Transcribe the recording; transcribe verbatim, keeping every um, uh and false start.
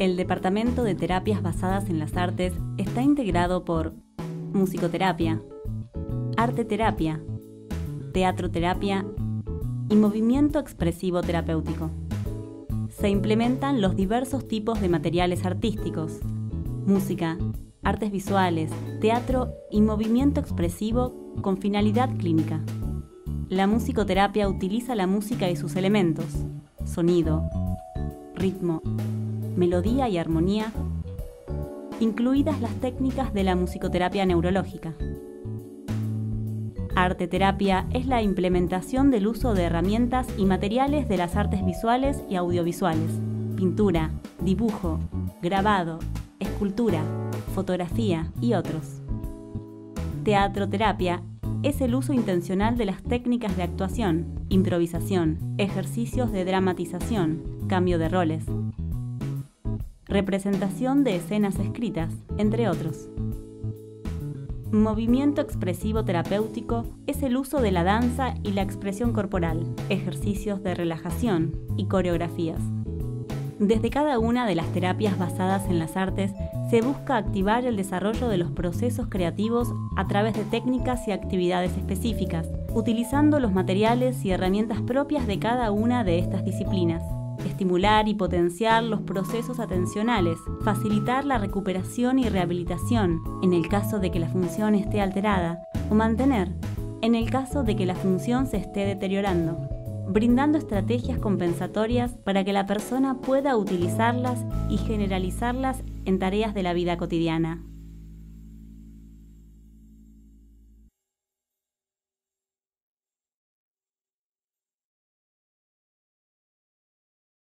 El Departamento de Terapias Basadas en las Artes está integrado por musicoterapia, arteterapia, teatroterapia y movimiento expresivo terapéutico. Se implementan los diversos tipos de materiales artísticos, música, artes visuales, teatro y movimiento expresivo con finalidad clínica. La musicoterapia utiliza la música y sus elementos, sonido, ritmo, melodía y armonía, incluidas las técnicas de la musicoterapia neurológica. Arteterapia es la implementación del uso de herramientas y materiales de las artes visuales y audiovisuales, pintura, dibujo, grabado, escultura, fotografía y otros. Teatroterapia es el uso intencional de las técnicas de actuación, improvisación, ejercicios de dramatización, cambio de roles, representación de escenas escritas, entre otros. Movimiento expresivo terapéutico es el uso de la danza y la expresión corporal, ejercicios de relajación y coreografías. Desde cada una de las terapias basadas en las artes se busca activar el desarrollo de los procesos creativos a través de técnicas y actividades específicas, utilizando los materiales y herramientas propias de cada una de estas disciplinas. Estimular y potenciar los procesos atencionales, facilitar la recuperación y rehabilitación en el caso de que la función esté alterada, o mantener en el caso de que la función se esté deteriorando, brindando estrategias compensatorias para que la persona pueda utilizarlas y generalizarlas en tareas de la vida cotidiana.